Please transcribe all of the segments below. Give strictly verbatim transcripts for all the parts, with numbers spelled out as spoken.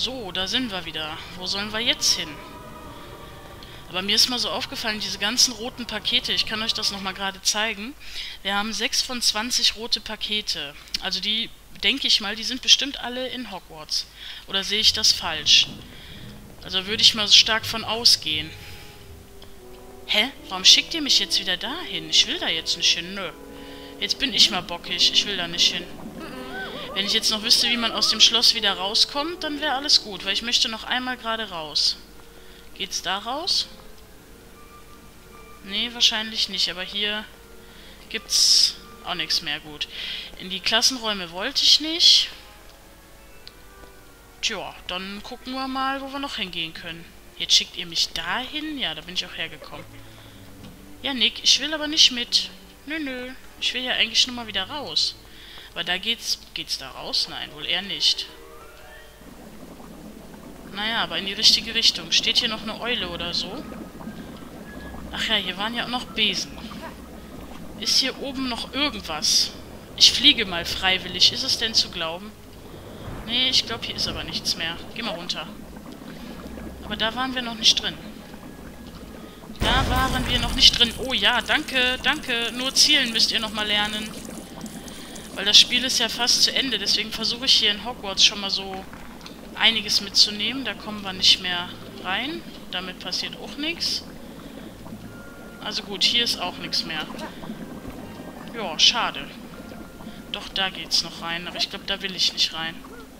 So, da sind wir wieder. Wo sollen wir jetzt hin? Aber mir ist mal so aufgefallen, diese ganzen roten Pakete, ich kann euch das nochmal gerade zeigen. Wir haben sechs von zwanzig rote Pakete. Also die, denke ich mal, die sind bestimmt alle in Hogwarts. Oder sehe ich das falsch? Also würde ich mal stark von ausgehen. Hä? Warum schickt ihr mich jetzt wieder dahin? Ich will da jetzt nicht hin. Nö. Jetzt bin ich mal bockig. Ich will da nicht hin. Wenn ich jetzt noch wüsste, wie man aus dem Schloss wieder rauskommt, dann wäre alles gut. Weil ich möchte noch einmal gerade raus. Geht's da raus? Nee, wahrscheinlich nicht. Aber hier gibt's auch nichts mehr. Gut. In die Klassenräume wollte ich nicht. Tja, dann gucken wir mal, wo wir noch hingehen können. Jetzt schickt ihr mich dahin? Ja, da bin ich auch hergekommen. Ja, Nick, ich will aber nicht mit. Nö, nö. Ich will ja eigentlich nur mal wieder raus. Aber da geht's... Geht's da raus? Nein, wohl eher nicht. Naja, aber in die richtige Richtung. Steht hier noch eine Eule oder so? Ach ja, hier waren ja auch noch Besen. Ist hier oben noch irgendwas? Ich fliege mal freiwillig. Ist es denn zu glauben? Nee, ich glaube, hier ist aber nichts mehr. Geh mal runter. Aber da waren wir noch nicht drin. Da waren wir noch nicht drin. Oh ja, danke, danke. Nur zielen müsst ihr nochmal lernen. Weil das Spiel ist ja fast zu Ende. Deswegen versuche ich hier in Hogwarts schon mal so einiges mitzunehmen. Da kommen wir nicht mehr rein. Damit passiert auch nichts. Also gut, hier ist auch nichts mehr. Ja, schade. Doch, da geht's noch rein. Aber ich glaube, da will ich nicht rein.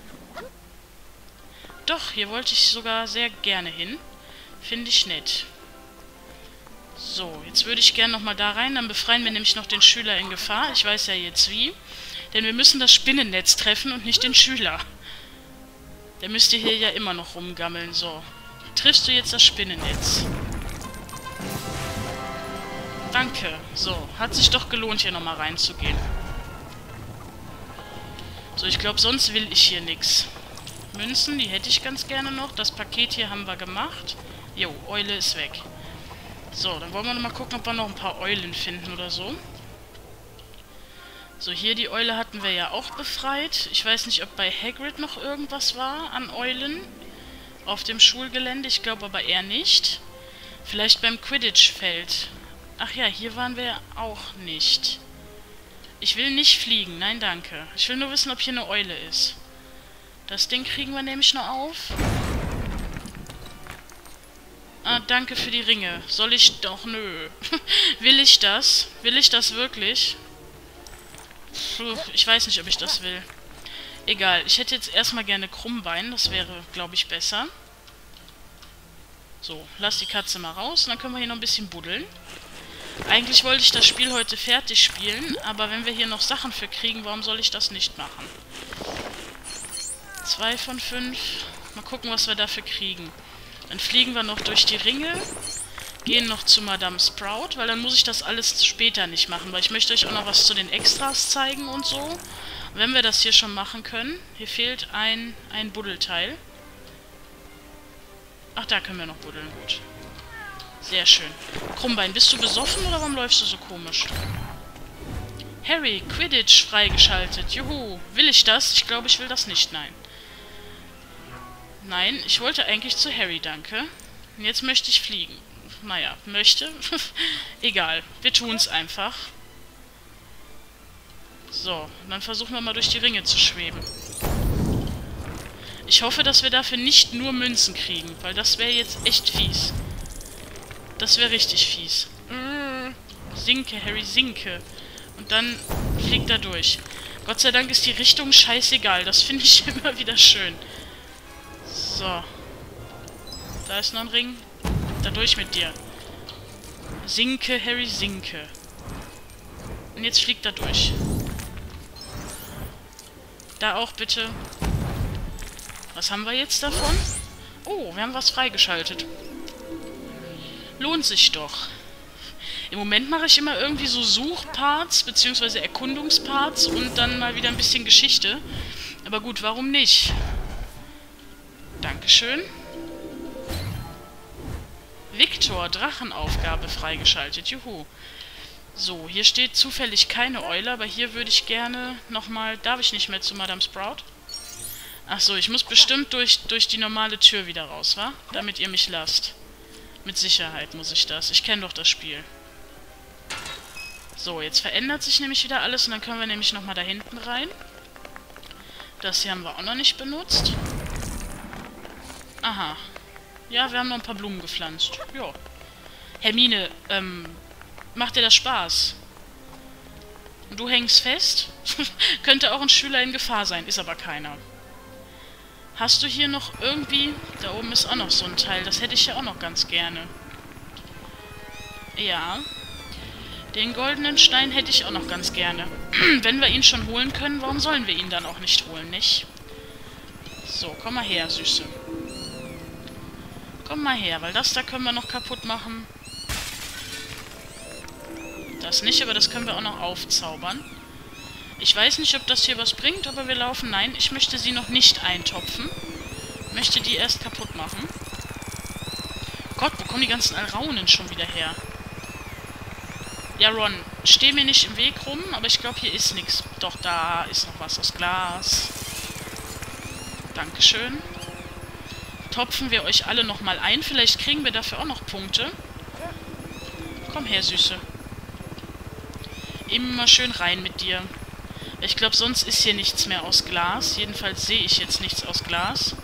Doch, hier wollte ich sogar sehr gerne hin. Finde ich nett. So, jetzt würde ich gerne nochmal da rein. Dann befreien wir nämlich noch den Schüler in Gefahr. Ich weiß ja jetzt wie. Denn wir müssen das Spinnennetz treffen und nicht den Schüler. Der müsste hier ja immer noch rumgammeln. So, triffst du jetzt das Spinnennetz? Danke. So, hat sich doch gelohnt, hier nochmal reinzugehen. So, ich glaube, sonst will ich hier nichts. Münzen, die hätte ich ganz gerne noch. Das Paket hier haben wir gemacht. Jo, Eule ist weg. So, dann wollen wir noch mal gucken, ob wir noch ein paar Eulen finden oder so. So, hier die Eule hatten wir ja auch befreit. Ich weiß nicht, ob bei Hagrid noch irgendwas war an Eulen auf dem Schulgelände. Ich glaube aber eher nicht. Vielleicht beim Quidditch-Feld. Ach ja, hier waren wir auch nicht. Ich will nicht fliegen, nein danke. Ich will nur wissen, ob hier eine Eule ist. Das Ding kriegen wir nämlich noch auf. Ah, danke für die Ringe. Soll ich doch? Nö. Will ich das? Will ich das wirklich? Puh, ich weiß nicht, ob ich das will. Egal, ich hätte jetzt erstmal gerne Krummbein. Das wäre, glaube ich, besser. So, lass die Katze mal raus. Und dann können wir hier noch ein bisschen buddeln. Eigentlich wollte ich das Spiel heute fertig spielen. Aber wenn wir hier noch Sachen für kriegen, warum soll ich das nicht machen? Zwei von fünf. Mal gucken, was wir dafür kriegen. Dann fliegen wir noch durch die Ringe. Gehen noch zu Madame Sprout, weil dann muss ich das alles später nicht machen. Weil ich möchte euch auch noch was zu den Extras zeigen und so. Und wenn wir das hier schon machen können. Hier fehlt ein, ein Buddelteil. Ach, da können wir noch buddeln. Gut. Sehr schön. Krummbein, bist du besoffen oder warum läufst du so komisch? Harry, Quidditch freigeschaltet. Juhu. Will ich das? Ich glaube, ich will das nicht. Nein. Nein, ich wollte eigentlich zu Harry, danke. Und jetzt möchte ich fliegen. Naja, möchte. Egal, wir tun es einfach. So, dann versuchen wir mal durch die Ringe zu schweben. Ich hoffe, dass wir dafür nicht nur Münzen kriegen, weil das wäre jetzt echt fies. Das wäre richtig fies. Sinke, Harry, sinke. Und dann fliegt er durch. Gott sei Dank ist die Richtung scheißegal. Das finde ich immer wieder schön. So. Da ist noch ein Ring. Da durch mit dir. Sinke, Harry, sinke. Und jetzt fliegt er durch. Da auch bitte. Was haben wir jetzt davon? Oh, wir haben was freigeschaltet. Lohnt sich doch. Im Moment mache ich immer irgendwie so Suchparts, beziehungsweise Erkundungsparts und dann mal wieder ein bisschen Geschichte. Aber gut, warum nicht? Dankeschön. Viktor, Drachenaufgabe freigeschaltet. Juhu. So, hier steht zufällig keine Eule, aber hier würde ich gerne nochmal... Darf ich nicht mehr zu Madame Sprout? Ach so, ich muss bestimmt durch, durch die normale Tür wieder raus, wa? Damit ihr mich lasst. Mit Sicherheit muss ich das. Ich kenne doch das Spiel. So, jetzt verändert sich nämlich wieder alles und dann können wir nämlich nochmal da hinten rein. Das hier haben wir auch noch nicht benutzt. Aha. Ja, wir haben noch ein paar Blumen gepflanzt. Ja. Hermine, ähm, macht dir das Spaß? Und du hängst fest? Könnte auch ein Schüler in Gefahr sein, ist aber keiner. Hast du hier noch irgendwie... Da oben ist auch noch so ein Teil, das hätte ich ja auch noch ganz gerne. Ja. Den goldenen Stein hätte ich auch noch ganz gerne. Wenn wir ihn schon holen können, warum sollen wir ihn dann auch nicht holen, nicht? So, komm mal her, Süße. Komm mal her, weil das da können wir noch kaputt machen. Das nicht, aber das können wir auch noch aufzaubern. Ich weiß nicht, ob das hier was bringt, aber wir laufen... Nein, ich möchte sie noch nicht eintopfen. Ich möchte die erst kaputt machen. Gott, wo kommen die ganzen Alraunen schon wieder her? Ja, Ron, steh mir nicht im Weg rum, aber ich glaube, hier ist nichts. Doch, da ist noch was aus Glas. Dankeschön. Topfen wir euch alle nochmal ein. Vielleicht kriegen wir dafür auch noch Punkte. Komm her, Süße. Immer schön rein mit dir. Ich glaube, sonst ist hier nichts mehr aus Glas. Jedenfalls sehe ich jetzt nichts aus Glas.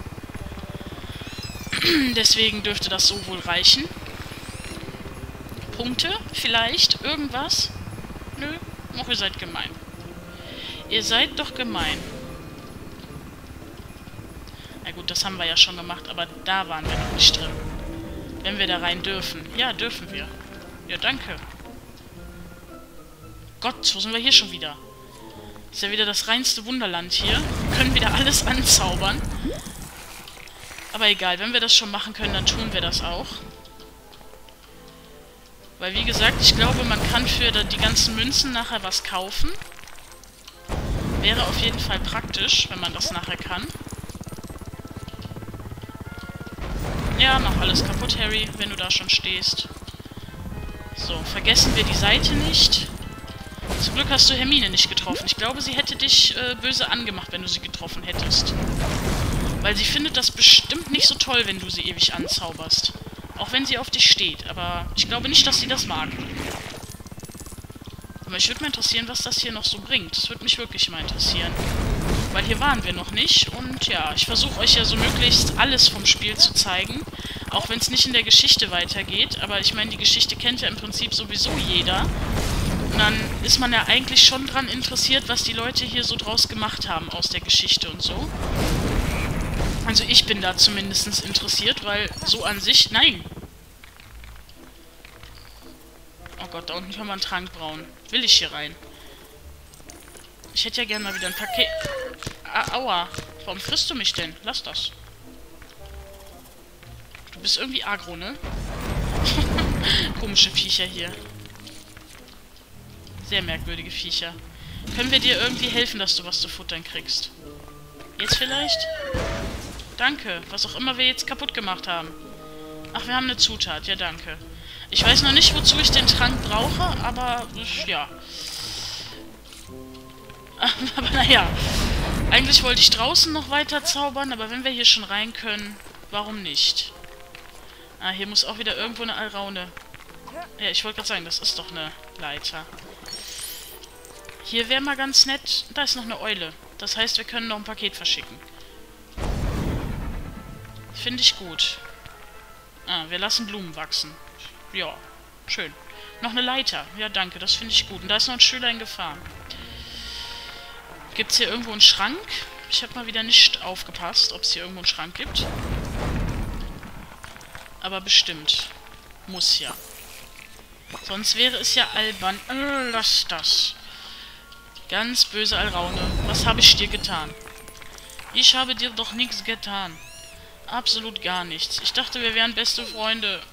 Deswegen dürfte das so wohl reichen. Punkte? Vielleicht? Irgendwas? Nö? Ach, ihr seid gemein. Ihr seid doch gemein. Na gut, das haben wir ja schon gemacht, aber da waren wir noch nicht drin. Wenn wir da rein dürfen. Ja, dürfen wir. Ja, danke. Gott, wo sind wir hier schon wieder? Ist ja wieder das reinste Wunderland hier. Wir können wieder alles anzaubern. Aber egal, wenn wir das schon machen können, dann tun wir das auch. Weil, wie gesagt, ich glaube, man kann für die ganzen Münzen nachher was kaufen. Wäre auf jeden Fall praktisch, wenn man das nachher kann. Ja, mach alles kaputt, Harry, wenn du da schon stehst. So, vergessen wir die Seite nicht. Zum Glück hast du Hermine nicht getroffen. Ich glaube, sie hätte dich äh, böse angemacht, wenn du sie getroffen hättest. Weil sie findet das bestimmt nicht so toll, wenn du sie ewig anzauberst. Auch wenn sie auf dich steht. Aber ich glaube nicht, dass sie das mag. Aber mich würde mal interessieren, was das hier noch so bringt. Das würde mich wirklich mal interessieren. Weil hier waren wir noch nicht. Und ja, ich versuche euch ja so möglichst alles vom Spiel zu zeigen. Auch wenn es nicht in der Geschichte weitergeht. Aber ich meine, die Geschichte kennt ja im Prinzip sowieso jeder. Und dann ist man ja eigentlich schon dran interessiert, was die Leute hier so draus gemacht haben aus der Geschichte und so. Also ich bin da zumindest interessiert, weil so an sich... Nein! Oh Gott, da unten können wir einen Trank brauen. Will ich hier rein? Ich hätte ja gerne mal wieder ein Paket... Ah, aua! Warum frisst du mich denn? Lass das. Du bist irgendwie aggro, ne? Komische Viecher hier. Sehr merkwürdige Viecher. Können wir dir irgendwie helfen, dass du was zu futtern kriegst? Jetzt vielleicht? Danke. Was auch immer wir jetzt kaputt gemacht haben. Ach, wir haben eine Zutat. Ja, danke. Ich weiß noch nicht, wozu ich den Trank brauche, aber ja. Aber naja. Eigentlich wollte ich draußen noch weiter zaubern, aber wenn wir hier schon rein können, warum nicht? Ah, hier muss auch wieder irgendwo eine Alraune. Ja, ich wollte gerade sagen, das ist doch eine Leiter. Hier wäre mal ganz nett... Da ist noch eine Eule. Das heißt, wir können noch ein Paket verschicken. Finde ich gut. Ah, wir lassen Blumen wachsen. Ja, schön. Noch eine Leiter. Ja, danke, das finde ich gut. Und da ist noch ein Schüler in Gefahr. Gibt es hier irgendwo einen Schrank? Ich habe mal wieder nicht aufgepasst, ob es hier irgendwo einen Schrank gibt. Aber bestimmt. Muss ja. Sonst wäre es ja albern. Äh, lass das. Ganz böse Alraune. Was habe ich dir getan? Ich habe dir doch nichts getan. Absolut gar nichts. Ich dachte, wir wären beste Freunde.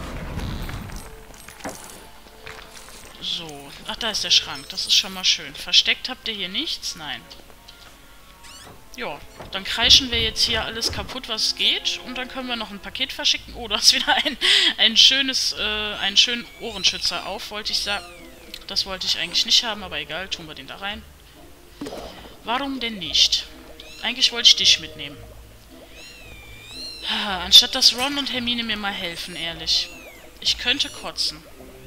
So. Ach, da ist der Schrank. Das ist schon mal schön. Versteckt habt ihr hier nichts? Nein. Ja, dann kreischen wir jetzt hier alles kaputt, was geht. Und dann können wir noch ein Paket verschicken. Oh, da ist wieder ein, ein schönes, äh, einen schönen Ohrenschützer auf, wollte ich sagen. Das wollte ich eigentlich nicht haben, aber egal, tun wir den da rein. Warum denn nicht? Eigentlich wollte ich dich mitnehmen. Anstatt dass Ron und Hermine mir mal helfen, ehrlich. Ich könnte kotzen.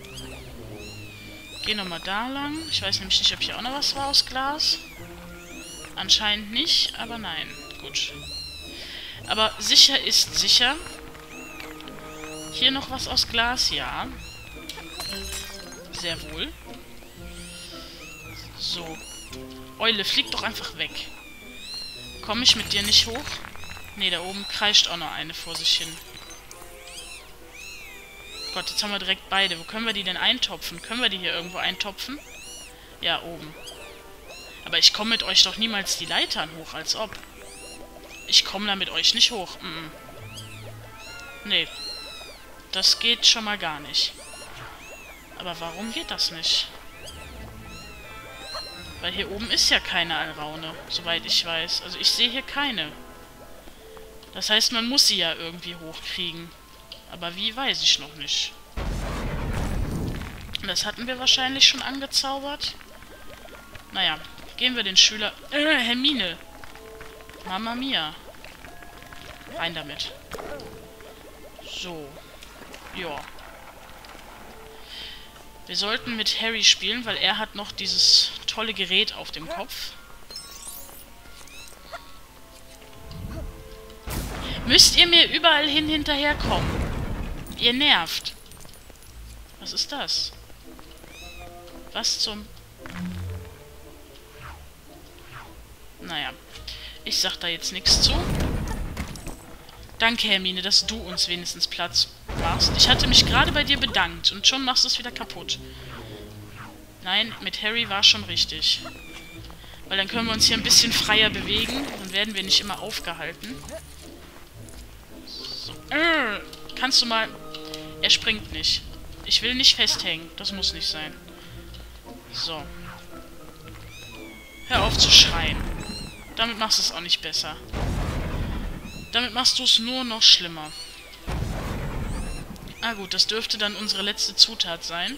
Geh nochmal da lang. Ich weiß nämlich nicht, ob hier auch noch was war aus Glas. Anscheinend nicht, aber nein. Gut. Aber sicher ist sicher. Hier noch was aus Glas? Ja. Sehr wohl. So. Eule, flieg doch einfach weg. Komme ich mit dir nicht hoch? Ne, da oben kreischt auch noch eine vor sich hin. Gott, jetzt haben wir direkt beide. Wo können wir die denn eintopfen? Können wir die hier irgendwo eintopfen? Ja, oben. Aber ich komme mit euch doch niemals die Leitern hoch, als ob. Ich komme da mit euch nicht hoch. Mm -mm. Nee. Das geht schon mal gar nicht. Aber warum geht das nicht? Weil hier oben ist ja keine Alraune, soweit ich weiß. Also ich sehe hier keine. Das heißt, man muss sie ja irgendwie hochkriegen. Aber wie, weiß ich noch nicht. Das hatten wir wahrscheinlich schon angezaubert. Naja, gehen wir den Schüler... Äh, Hermine! Mama mia. Rein damit. So. Ja. Wir sollten mit Harry spielen, weil er hat noch dieses tolle Gerät auf dem Kopf. Müsst ihr mir überall hin hinterherkommen? Ihr nervt. Was ist das? Was zum... Naja. Ich sag da jetzt nichts zu. Danke, Hermine, dass du uns wenigstens Platz machst. Ich hatte mich gerade bei dir bedankt und schon machst du es wieder kaputt. Nein, mit Harry war schon richtig. Weil dann können wir uns hier ein bisschen freier bewegen. Dann werden wir nicht immer aufgehalten. So. Äh, kannst du mal... Er springt nicht. Ich will nicht festhängen. Das muss nicht sein. So. Hör auf zu schreien. Damit machst du es auch nicht besser. Damit machst du es nur noch schlimmer. Ah gut, das dürfte dann unsere letzte Zutat sein.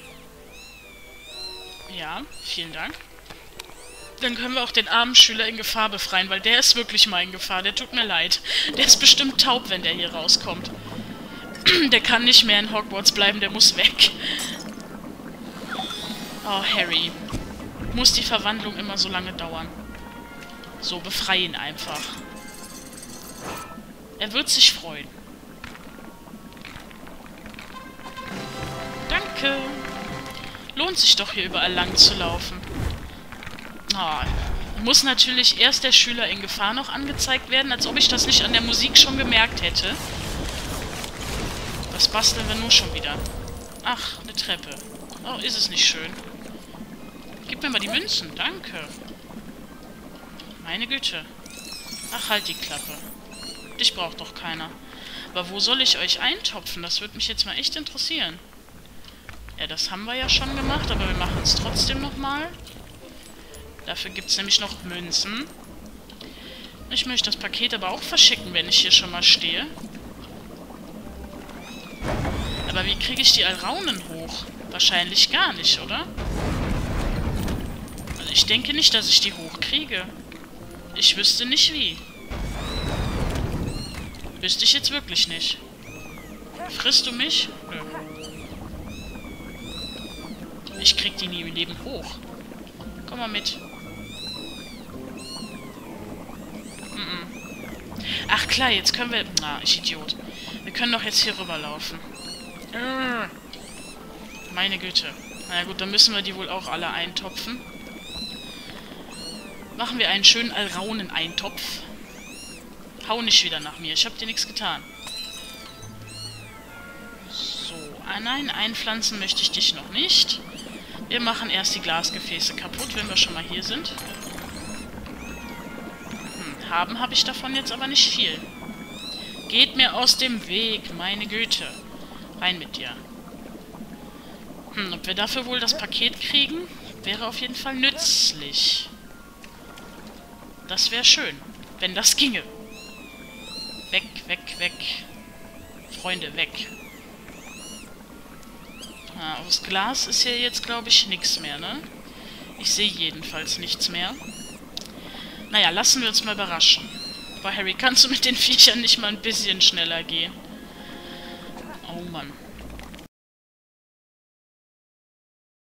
Ja, vielen Dank. Dann können wir auch den armen Schüler in Gefahr befreien, weil der ist wirklich mal in Gefahr. Der tut mir leid. Der ist bestimmt taub, wenn der hier rauskommt. Der kann nicht mehr in Hogwarts bleiben, der muss weg. Oh, Harry. Muss die Verwandlung immer so lange dauern? So, befreie ihn einfach. Er wird sich freuen. Danke. Lohnt sich doch, hier überall lang zu laufen. Oh, muss natürlich erst der Schüler in Gefahr noch angezeigt werden, als ob ich das nicht an der Musik schon gemerkt hätte. Was basteln wir nur schon wieder? Ach, eine Treppe. Oh, ist es nicht schön. Gib mir mal die Münzen, danke. Meine Güte. Ach, halt die Klappe. Dich braucht doch keiner. Aber wo soll ich euch eintopfen? Das würde mich jetzt mal echt interessieren. Ja, das haben wir ja schon gemacht, aber wir machen es trotzdem nochmal. Dafür gibt es nämlich noch Münzen. Ich möchte das Paket aber auch verschicken, wenn ich hier schon mal stehe. Aber wie kriege ich die Alraunen hoch? Wahrscheinlich gar nicht, oder? Also ich denke nicht, dass ich die hochkriege. Ich wüsste nicht wie. Wüsste ich jetzt wirklich nicht. Frisst du mich? Nö. Ich krieg die nie im Leben hoch. Komm mal mit. Mm-mm. Ach klar, jetzt können wir... Na, ich Idiot. Wir können doch jetzt hier rüberlaufen. Meine Güte. Na gut, dann müssen wir die wohl auch alle eintopfen. Machen wir einen schönen Alraunen-Eintopf. Hau nicht wieder nach mir. Ich habe dir nichts getan. So. Ah nein, einpflanzen möchte ich dich noch nicht. Wir machen erst die Glasgefäße kaputt, wenn wir schon mal hier sind. Hm, haben habe ich davon jetzt aber nicht viel. Geht mir aus dem Weg, meine Güte. Rein mit dir. Hm, ob wir dafür wohl das Paket kriegen, wäre auf jeden Fall nützlich. Das wäre schön, wenn das ginge. Weg, weg, weg. Freunde, weg. Ah, aus Glas ist hier jetzt, glaube ich, nichts mehr, ne? Ich sehe jedenfalls nichts mehr. Naja, lassen wir uns mal überraschen. Aber Harry, kannst du mit den Viechern nicht mal ein bisschen schneller gehen? Oh Mann.